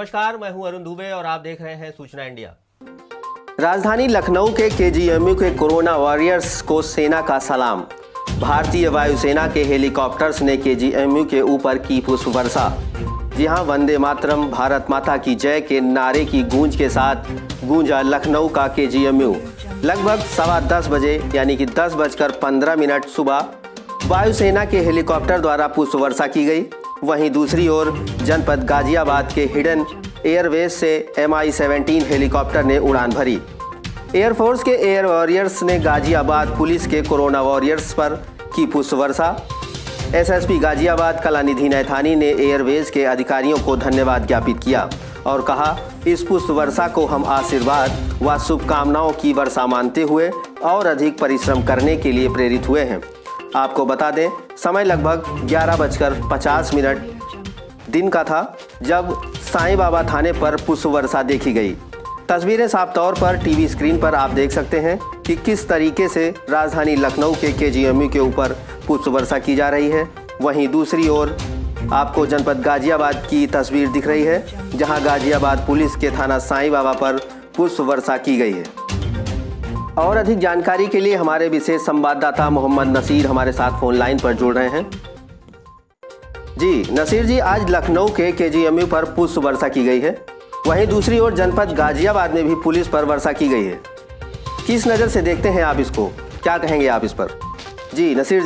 नमस्कार, मैं हूं अरुण दुबे और आप देख रहे हैं सूचना इंडिया। राजधानी लखनऊ के केजीएमयू के कोरोना वॉरियर्स को सेना का सलाम। भारतीय वायुसेना के हेलीकॉप्टर्स ने केजीएमयू के ऊपर की पुष्प वर्षा। जी हां, वंदे मातरम, भारत माता की जय के नारे की गूंज के साथ गूंजा लखनऊ का केजीएमयू। लगभग 10:15 बजे यानी कि 10:15 सुबह वायुसेना के हेलीकॉप्टर द्वारा पुष्प वर्षा की गई। वहीं दूसरी ओर जनपद गाजियाबाद के हिडन एयरवेज से MI-17 हेलीकॉप्टर ने उड़ान भरी। एयरफोर्स के एयर वॉरियर्स ने गाजियाबाद पुलिस के कोरोना वॉरियर्स पर की पुष्प वर्षा। SSP गाजियाबाद कलानिधि नैथानी ने एयरवेज के अधिकारियों को धन्यवाद ज्ञापित किया और कहा, इस पुष्प वर्षा को हम आशीर्वाद व शुभकामनाओं की वर्षा मानते हुए और अधिक परिश्रम करने के लिए प्रेरित हुए हैं। आपको बता दें, समय लगभग 11:50 दिन का था जब साईं बाबा थाने पर पुष्प वर्षा देखी गई। तस्वीरें साफ तौर पर टीवी स्क्रीन पर आप देख सकते हैं कि किस तरीके से राजधानी लखनऊ के केजीएमयू के ऊपर पुष्प वर्षा की जा रही है। वहीं दूसरी ओर आपको जनपद गाजियाबाद की तस्वीर दिख रही है, जहां गाजियाबाद पुलिस के थाना साईं बाबा पर पुष्प वर्षा की गई है। और अधिक जानकारी के लिए हमारे विशेष संवाददाता मोहम्मद नसीर हमारे साथ फोन लाइन पर जुड़ रहे हैं। जी नसीर जी, आज लखनऊ के केजीएमयू पर पुष्प वर्षा की गई है, वहीं दूसरी ओर जनपद गाजियाबाद में भी पुलिस पर वर्षा की गई है। किस नज़र से देखते हैं आप इसको, क्या कहेंगे आप इस पर? जी नसीर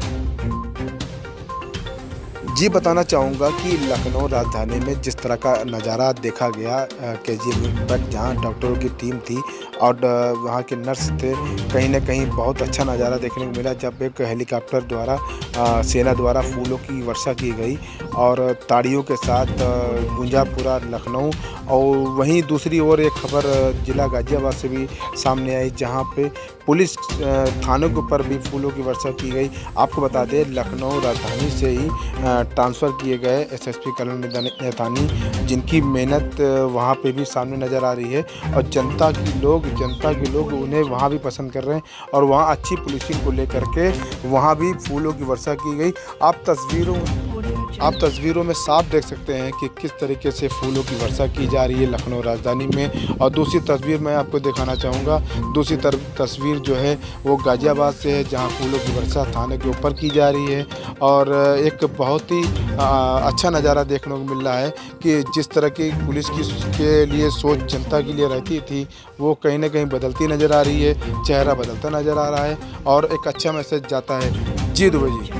जी बताना चाहूँगा कि लखनऊ राजधानी में जिस तरह का नज़ारा देखा गया केजीएमयू पर, जहाँ डॉक्टरों की टीम थी और वहाँ के नर्स थे, कहीं ना कहीं बहुत अच्छा नज़ारा देखने को मिला जब एक हेलीकॉप्टर द्वारा सेना द्वारा फूलों की वर्षा की गई और ताड़ियों के साथ गूंजा पूरा लखनऊ। और वहीं दूसरी ओर एक खबर जिला गाजियाबाद से भी सामने आई, जहाँ पे पुलिस थानों के ऊपर भी फूलों की वर्षा की गई। आपको बता दें, लखनऊ राजधानी से ही ट्रांसफ़र किए गए SSP कलानिधि नैथानी, जिनकी मेहनत वहाँ पे भी सामने नज़र आ रही है और जनता के लोग उन्हें वहाँ भी पसंद कर रहे हैं और वहाँ अच्छी पुलिसिंग को लेकर के वहाँ भी फूलों की वर्षा की गई। आप तस्वीरों में साफ देख सकते हैं कि किस तरीके से फूलों की वर्षा की जा रही है लखनऊ राजधानी में। और दूसरी तस्वीर मैं आपको दिखाना चाहूँगा, दूसरी तस्वीर जो है वो गाजियाबाद से है, जहाँ फूलों की वर्षा थाने के ऊपर की जा रही है। और एक बहुत ही अच्छा नज़ारा देखने को मिल रहा है कि जिस तरह की पुलिस के लिए सोच जनता के लिए रहती थी, वो कहीं ना कहीं बदलती नज़र आ रही है, चेहरा बदलता नज़र आ रहा है और एक अच्छा मैसेज जाता है। जी दुबे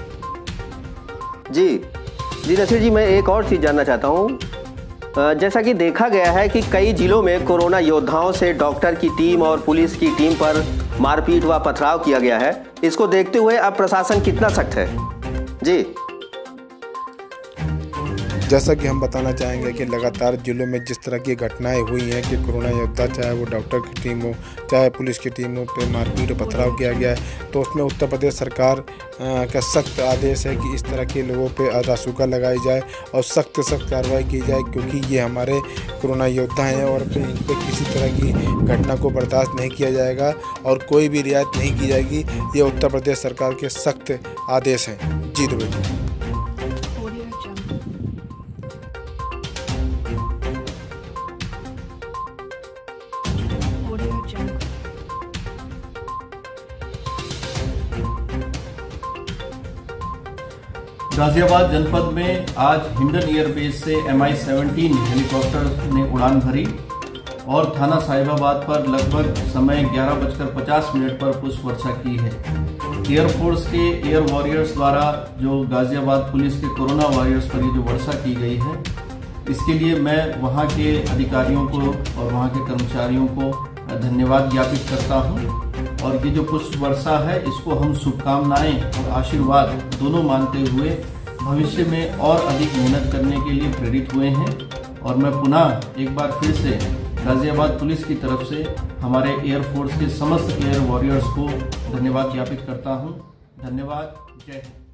जी नसीर जी, मैं एक और चीज़ जानना चाहता हूँ। जैसा कि देखा गया है कि कई जिलों में कोरोना योद्धाओं से डॉक्टर की टीम और पुलिस की टीम पर मारपीट व पथराव किया गया है। इसको देखते हुए अब प्रशासन कितना सख्त है? जी जैसा कि हम बताना चाहेंगे कि लगातार जिलों में जिस तरह की घटनाएं हुई हैं कि कोरोना योद्धा, चाहे वो डॉक्टर की टीम हो चाहे पुलिस की टीम हो, पे मारपीट पथराव किया गया है, तो उसमें उत्तर प्रदेश सरकार का सख्त आदेश है कि इस तरह के लोगों पे रासुका लगाई जाए और सख्त कार्रवाई की जाए, क्योंकि ये हमारे कोरोना योद्धा हैं और इन पर किसी तरह की घटना को बर्दाश्त नहीं किया जाएगा और कोई भी रियायत नहीं की जाएगी। ये उत्तर प्रदेश सरकार के सख्त आदेश हैं। जी दुबे। गाजियाबाद जनपद में आज हिंडन एयरबेस से MI-17 हेलीकॉप्टर ने उड़ान भरी और थाना साहिबाबाद पर लगभग समय 11:50 पर पुष्प वर्षा की है। एयरफोर्स के एयर वॉरियर्स द्वारा जो गाजियाबाद पुलिस के कोरोना वॉरियर्स पर ये जो वर्षा की गई है, इसके लिए मैं वहाँ के अधिकारियों को और वहाँ के कर्मचारियों को धन्यवाद ज्ञापित करता हूँ। और ये जो पुष्प वर्षा है, इसको हम शुभकामनाएं और आशीर्वाद दोनों मानते हुए भविष्य में और अधिक मेहनत करने के लिए प्रेरित हुए हैं। और मैं पुनः एक बार फिर से गाजियाबाद पुलिस की तरफ से हमारे एयरफोर्स के समस्त एयर वॉरियर्स को धन्यवाद ज्ञापित करता हूँ। धन्यवाद। जय हिंद।